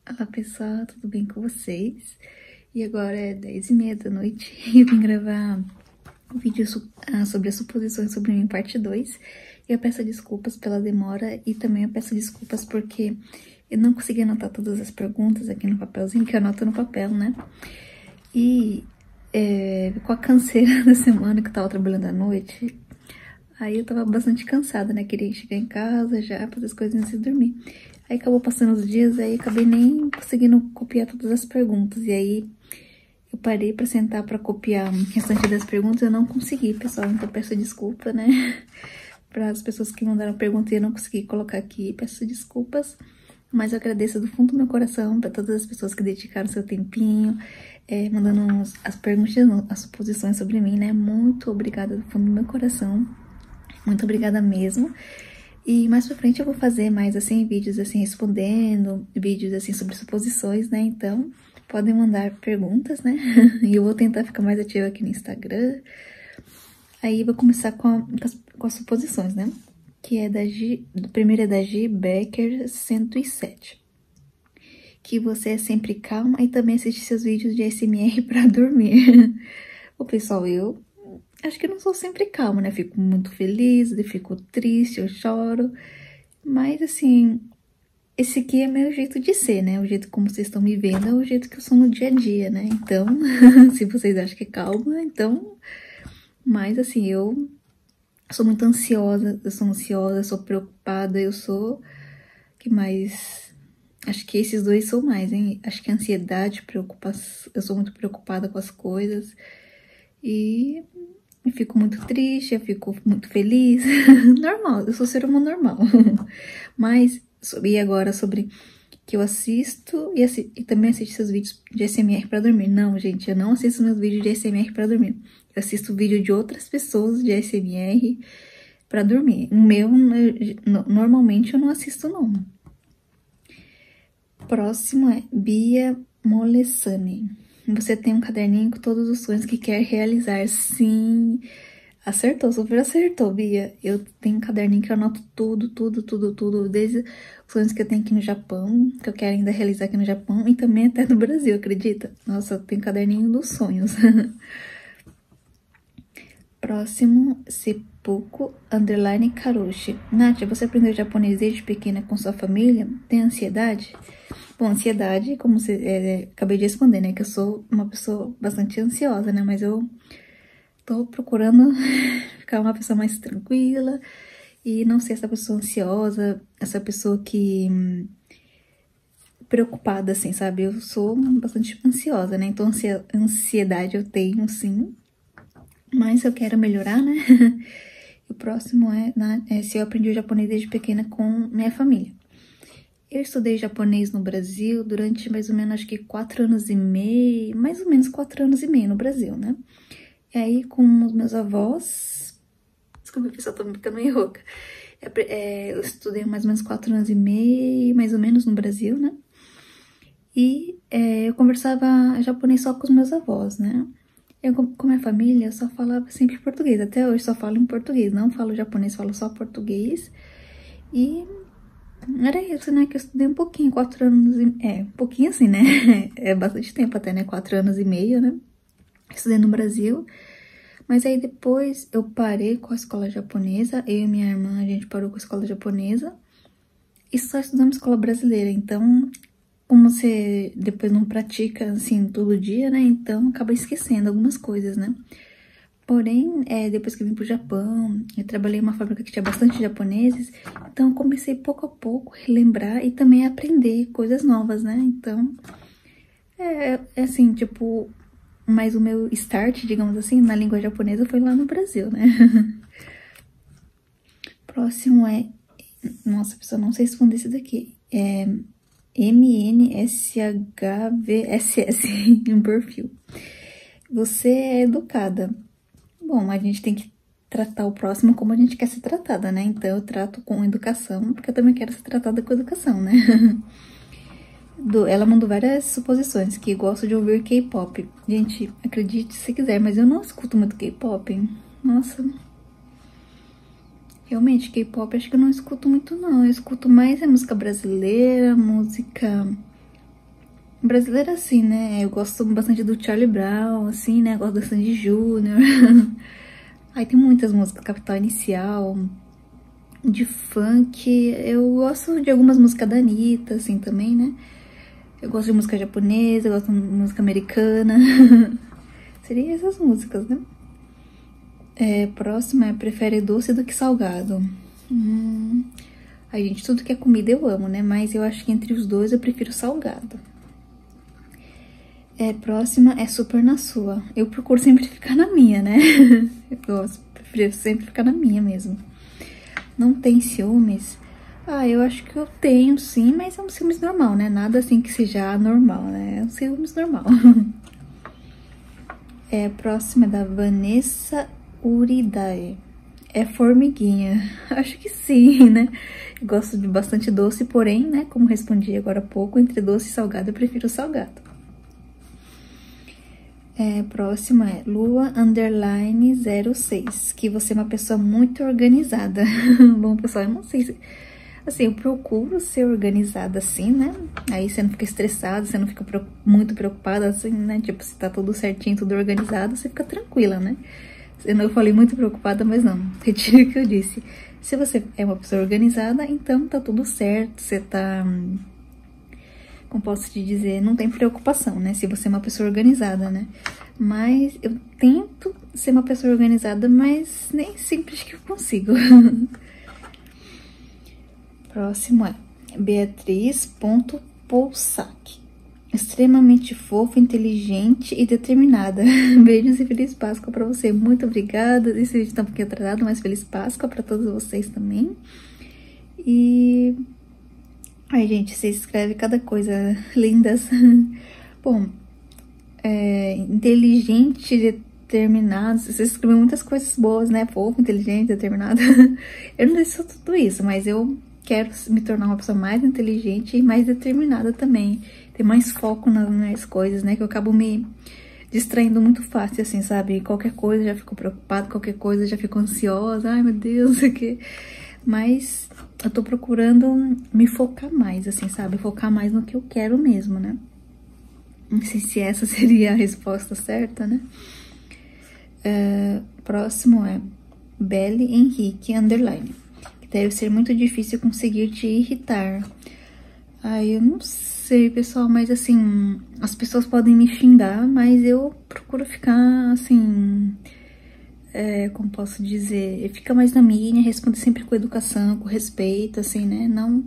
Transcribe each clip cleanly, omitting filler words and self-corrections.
Olá pessoal, tudo bem com vocês? E agora é 10h30 da noite e eu vim gravar um vídeo sobre as suposições sobre mim, parte 2. Eu peço desculpas pela demora e também eu peço desculpas porque eu não consegui anotar todas as perguntas aqui no papelzinho, que eu anoto no papel, né? E com a canseira da semana que eu tava trabalhando à noite, aí eu tava bastante cansada, né? Queria chegar em casa já, fazer as coisinhas e dormir. Aí acabou passando os dias, aí acabei nem conseguindo copiar todas as perguntas. E aí eu parei pra sentar pra copiar o restante das perguntas, eu não consegui, pessoal. Então peço desculpa, né? Para as pessoas que mandaram pergunta e eu não consegui colocar aqui, peço desculpas. Mas eu agradeço do fundo do meu coração pra todas as pessoas que dedicaram seu tempinho, mandando as perguntas, as suposições sobre mim, né? Muito obrigada do fundo do meu coração. Muito obrigada mesmo. E mais pra frente eu vou fazer mais, assim, vídeos, assim, respondendo, vídeos, assim, sobre suposições, né? Então, podem mandar perguntas, né? E eu vou tentar ficar mais ativa aqui no Instagram. Aí, vou começar com as suposições, né? Que é da G... Primeiro é da G. Becker 107. Que você é sempre calma e também assiste seus vídeos de ASMR pra dormir. Ô, pessoal, eu acho que eu não sou sempre calma, né? Fico muito feliz, eu fico triste, eu choro. Mas, assim, esse aqui é meu jeito de ser, né? O jeito como vocês estão me vendo é o jeito que eu sou no dia a dia, né? Então, se vocês acham que é calma, então... Mas, assim, eu sou muito ansiosa, eu sou preocupada, eu sou... Que mais... Acho que esses dois são mais, hein? Acho que ansiedade, preocupação... Eu sou muito preocupada com as coisas. E... Eu fico muito triste, eu fico muito feliz. Normal, eu sou ser humano normal. Mas, e agora sobre que eu assisto e também assisto seus vídeos de ASMR pra dormir. Não, gente, eu não assisto meus vídeos de ASMR pra dormir. Eu assisto vídeo de outras pessoas de ASMR pra dormir. O meu, normalmente, eu não assisto, não. Próximo é Bia Molessani. Você tem um caderninho com todos os sonhos que quer realizar. Sim, acertou, super acertou, Bia. Eu tenho um caderninho que eu anoto tudo. Desde os sonhos que eu tenho aqui no Japão, que eu quero ainda realizar aqui no Japão, e também até no Brasil, acredita? Nossa, eu tenho um caderninho dos sonhos. Próximo, Seppuku _ Karoshi. Nath, você aprendeu japonês desde pequena com sua família? Tem ansiedade? Bom, ansiedade, como você acabei de responder, né? Que eu sou uma pessoa bastante ansiosa, né? Mas eu tô procurando ficar uma pessoa mais tranquila e não ser essa pessoa ansiosa, essa pessoa que... preocupada, assim, sabe? Eu sou bastante ansiosa, né? Então, ansiedade eu tenho, sim. Mas eu quero melhorar, né? O próximo é se eu aprendi o japonês desde pequena com minha família. Eu estudei japonês no Brasil durante mais ou menos, acho que 4 anos e meio, mais ou menos 4 anos e meio no Brasil, né? E aí, com os meus avós... Desculpa, pessoal, tô ficando meio rouca. Eu estudei mais ou menos 4 anos e meio, mais ou menos, no Brasil, né? E eu conversava japonês só com os meus avós, né? Eu, com minha família, eu só falava sempre português. Até hoje só falo em português, não falo japonês, falo só português. E era isso, né? Que eu estudei um pouquinho, 4 anos e... um pouquinho assim, né? É bastante tempo até, né? 4 anos e meio, né? Estudei no Brasil. Mas aí depois eu parei com a escola japonesa. Eu e minha irmã, a gente parou com a escola japonesa. E só estudamos escola brasileira. Então, como você depois não pratica, assim, todo dia, né? Então, acaba esquecendo algumas coisas, né? Porém, depois que eu vim pro Japão, eu trabalhei em uma fábrica que tinha bastante japoneses, então eu comecei pouco a pouco a relembrar e também a aprender coisas novas, né? Então, assim, tipo, mas o meu start, digamos assim, na língua japonesa foi lá no Brasil, né? Próximo é... Nossa, pessoal, não sei responder isso daqui. É MNSHVSS, um perfil. Você é educada. Bom, a gente tem que tratar o próximo como a gente quer ser tratada, né? Então, eu trato com educação, porque eu também quero ser tratada com educação, né? Ela mandou várias suposições, que gosto de ouvir K-pop. Gente, acredite se quiser, mas eu não escuto muito K-pop. Nossa. Realmente, K-pop acho que eu não escuto muito, não. Eu escuto mais a música brasileira, música Brasileira, assim, né? Eu gosto bastante do Charlie Brown, assim, né? Eu gosto da Sandy Júnior. Aí tem muitas músicas, Capital Inicial, de funk. Eu gosto de algumas músicas da Anitta, assim, também, né? Eu gosto de música japonesa, eu gosto de música americana. Seriam essas músicas, né? Próxima é prefere doce do que salgado. Ai, gente, tudo que é comida eu amo, né? Mas eu acho que entre os dois eu prefiro salgado. Próxima é super na sua. Eu procuro sempre ficar na minha, né? Prefiro sempre ficar na minha mesmo. Não tem ciúmes? Ah, eu acho que eu tenho sim, mas é um ciúmes normal, né? Nada assim que seja anormal, né? É um ciúmes normal. Próxima é da Vanessa Uridae. É formiguinha. Acho que sim, né? Eu gosto de bastante doce, porém, né? Como respondi agora há pouco, entre doce e salgado, eu prefiro salgado. Próxima é Lua_06, que você é uma pessoa muito organizada. Bom, pessoal, eu não sei se... Assim, eu procuro ser organizada assim, né? Aí você não fica estressado, você não fica muito preocupada, assim, né? Tipo, se tá tudo certinho, tudo organizado, você fica tranquila, né? Eu falei muito preocupada, mas não. Retiro o que eu disse. Se você é uma pessoa organizada, então tá tudo certo, você tá... Como posso te dizer, não tem preocupação, né? Se você é uma pessoa organizada, né? Mas eu tento ser uma pessoa organizada, mas nem sempre acho que eu consigo. Próximo é Beatriz.Poussac. Extremamente fofa, inteligente e determinada. Beijos e Feliz Páscoa pra você. Muito obrigada. Esse vídeo tá um pouquinho atrasado, mas Feliz Páscoa pra todos vocês também. E... Ai, gente, você escreve cada coisa lindas. Bom, inteligente, determinado. Você escreveu muitas coisas boas, né? Fofo, inteligente, determinado. Eu não disse tudo isso, mas eu quero me tornar uma pessoa mais inteligente e mais determinada também. Ter mais foco nas minhas coisas, né? Que eu acabo me distraindo muito fácil, assim, sabe? Qualquer coisa já fico preocupada, qualquer coisa já fico ansiosa. Ai, meu Deus, o que... Mas eu tô procurando me focar mais, assim, sabe? Focar mais no que eu quero mesmo, né? Não sei se essa seria a resposta certa, né? Próximo é Belle Henrique _. Deve ser muito difícil conseguir te irritar. Ai, eu não sei, pessoal, mas assim, as pessoas podem me xingar, mas eu procuro ficar, assim... como posso dizer, fica mais na minha, responde sempre com educação, com respeito, assim, né? Não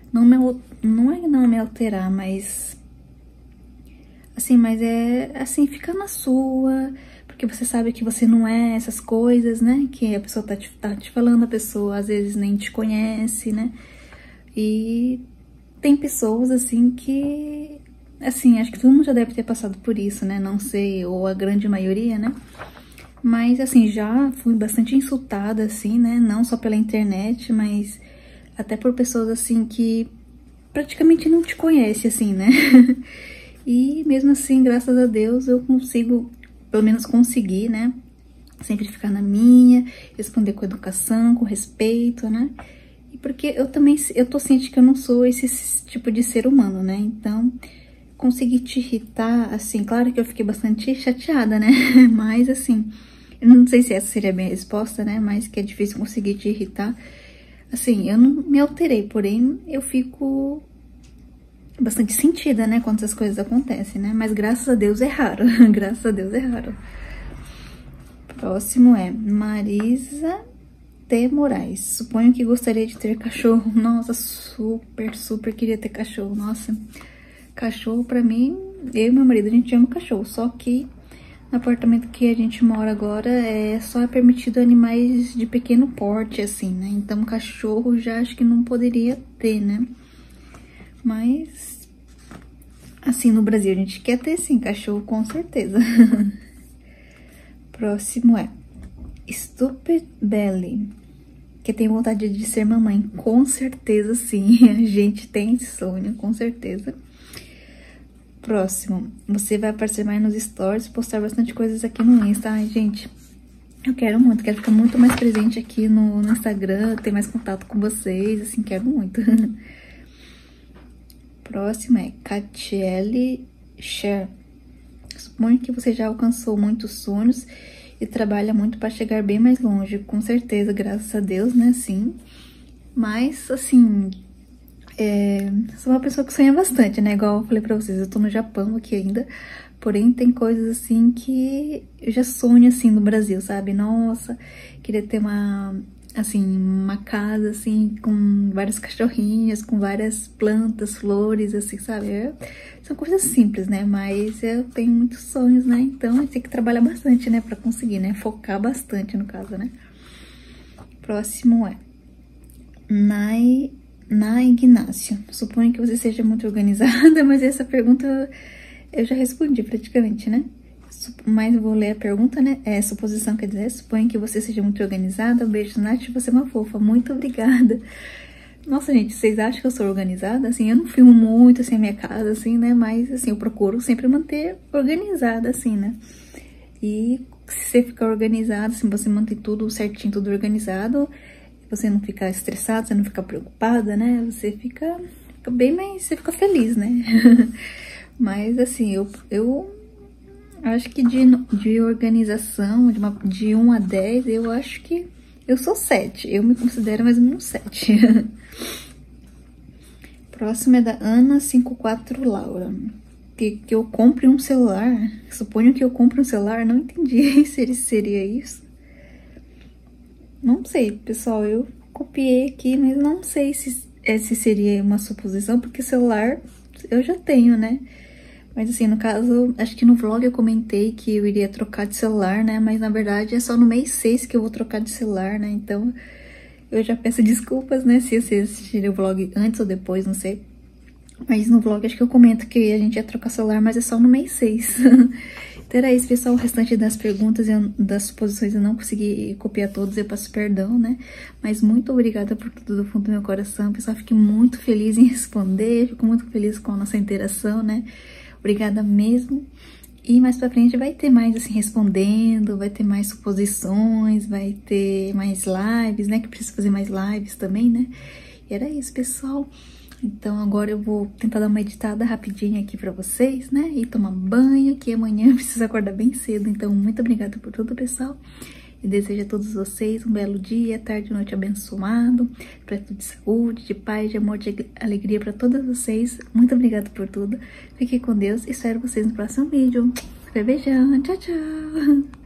me alterar, mas... Assim, mas assim, ficar na sua, porque você sabe que você não é essas coisas, né? Que a pessoa tá te falando, a pessoa às vezes nem te conhece, né? E tem pessoas, assim, que... Assim, acho que todo mundo já deve ter passado por isso, né? Não sei, ou a grande maioria, né? Mas, assim, já fui bastante insultada, assim, né? Não só pela internet, mas até por pessoas, assim, que praticamente não te conhecem, assim, né? E mesmo assim, graças a Deus, eu consigo, pelo menos conseguir, né? Sempre ficar na minha, responder com educação, com respeito, né? E porque eu tô ciente que eu não sou esse tipo de ser humano, né? Então... Consegui te irritar, assim, claro que eu fiquei bastante chateada, né? Mas, assim, eu não sei se essa seria a minha resposta, né? Mas que é difícil conseguir te irritar. Assim, eu não me alterei, porém, eu fico bastante sentida, né? Quando essas coisas acontecem, né? Mas graças a Deus é raro. Graças a Deus é raro. Próximo é Marisa T. Moraes. Suponho que gostaria de ter cachorro. Nossa, super queria ter cachorro. Nossa... Cachorro, pra mim, eu e meu marido, a gente ama cachorro. Só que no apartamento que a gente mora agora, só é permitido animais de pequeno porte, assim, né? Então, cachorro já acho que não poderia ter, né? Mas, assim, no Brasil a gente quer ter, sim, cachorro, com certeza. Próximo é Stupid Belly, que tem vontade de ser mamãe. Com certeza, sim. A gente tem sonho, com certeza. Próximo, você vai aparecer mais nos stories, postar bastante coisas aqui no Insta. Ai, gente, eu quero muito, quero ficar muito mais presente aqui no Instagram, ter mais contato com vocês, assim, quero muito. Próximo é Catiele Cher. Suponho que você já alcançou muitos sonhos e trabalha muito para chegar bem mais longe. Com certeza, graças a Deus, né? Sim. Mas, assim, sou uma pessoa que sonha bastante, né? Igual eu falei pra vocês, eu tô no Japão aqui ainda. Porém, tem coisas, assim, que eu já sonho, assim, no Brasil, sabe? Nossa, queria ter uma casa, assim, com vários cachorrinhos, com várias plantas, flores, assim, sabe? São coisas simples, né? Mas eu tenho muitos sonhos, né? Então, a gente tem que trabalhar bastante, né? Pra conseguir, né? Focar bastante, no caso, né? Próximo é Nai Ignácio. Suponho que você seja muito organizada, mas essa pergunta eu já respondi praticamente, né? Mas eu vou ler a pergunta, né? Suposição, quer dizer, suponho que você seja muito organizada. Beijo, Nath, você é uma fofa. Muito obrigada. Nossa, gente, vocês acham que eu sou organizada? Assim, eu não filmo muito, assim, a minha casa, assim, né? Mas, assim, eu procuro sempre manter organizada, assim, né? E se você ficar organizado, assim, você manter tudo certinho, tudo organizado, você não ficar estressada, você não ficar preocupada, né? Você fica bem, mas você fica feliz, né? Mas, assim, eu acho que de organização, de 1 a 10, eu acho que eu sou 7. Eu me considero mais ou menos 7. Próximo é da Ana54 Laura. Que eu compre um celular. Suponho que eu compre um celular. Não entendi se seria isso. Não sei, pessoal. Eu copiei aqui, mas não sei se seria uma suposição, porque celular eu já tenho, né? Mas assim, no caso, acho que no vlog eu comentei que eu iria trocar de celular, né? Mas na verdade é só no mês 6 que eu vou trocar de celular, né? Então eu já peço desculpas, né? Se vocês assistirem o vlog antes ou depois, não sei. Mas no vlog acho que eu comento que a gente ia trocar celular, mas é só no mês 6. Então era isso, pessoal. O restante das perguntas e das suposições eu não consegui copiar todos, eu peço perdão, né? Mas muito obrigada por tudo do fundo do meu coração. Pessoal, fiquei muito feliz em responder, fico muito feliz com a nossa interação, né? Obrigada mesmo. E mais pra frente vai ter mais, assim, respondendo, vai ter mais suposições, vai ter mais lives, né? Que preciso fazer mais lives também, né? E era isso, pessoal. Então agora eu vou tentar dar uma editada rapidinho aqui pra vocês, né? E tomar banho, que amanhã eu preciso acordar bem cedo. Então, muito obrigada por tudo, pessoal. E desejo a todos vocês um belo dia, tarde e noite abençoado, para tudo de saúde, de paz, de amor, de alegria para todos vocês. Muito obrigada por tudo. Fiquem com Deus e espero vocês no próximo vídeo. Beijão, tchau, tchau!